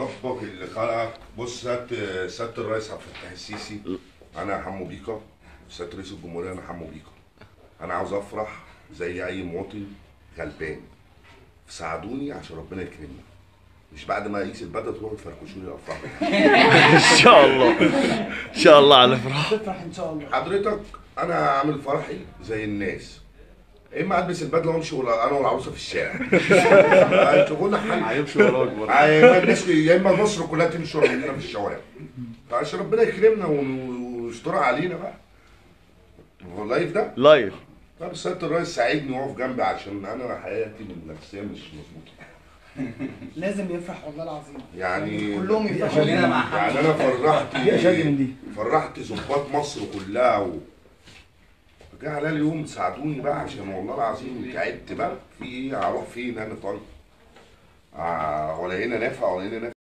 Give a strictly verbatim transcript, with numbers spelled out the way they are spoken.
ربك اللي خلقك. بص سيادة سيادة الرئيس عبد الفتاح السيسي، انا حمو بيكا. سيادة رئيس الجمهورية انا حمو بيكا. انا عاوز افرح زي اي مواطن غلبان. ساعدوني عشان ربنا يكرمنا، مش بعد ما يقيس البلد تروحوا تفركشوني الافراح. ان شاء الله ان شاء الله على فرح. تفرح ان شاء الله. حضرتك انا هعمل فرحي زي الناس، اما البس البدله وامشي ولا انا والعروسه في الشارع. هتشوفوا لنا حل. هيمشي وراك برضه. يا الناس يا اما مصر كلها تمشي ورا مننا في الشوارع. فعشان ربنا يكرمنا ويسترها علينا بقى. هو اللايف ده؟ لايف. طب سيادة الرئيس ساعدني واقف جنبي عشان انا حياتي النفسيه مش مظبوطه. لازم يفرح والله العظيم. يعني كلهم يفرحوا. يعني انا فرحت دي اشد من دي. فرحت ظباط مصر كلها و جه على اليوم ساعدوني بقى عشان والله العظيم تعبت بقى. في ايه هروح فين انا طيب؟ آه ولا هنا نافع ولا هنا نافع.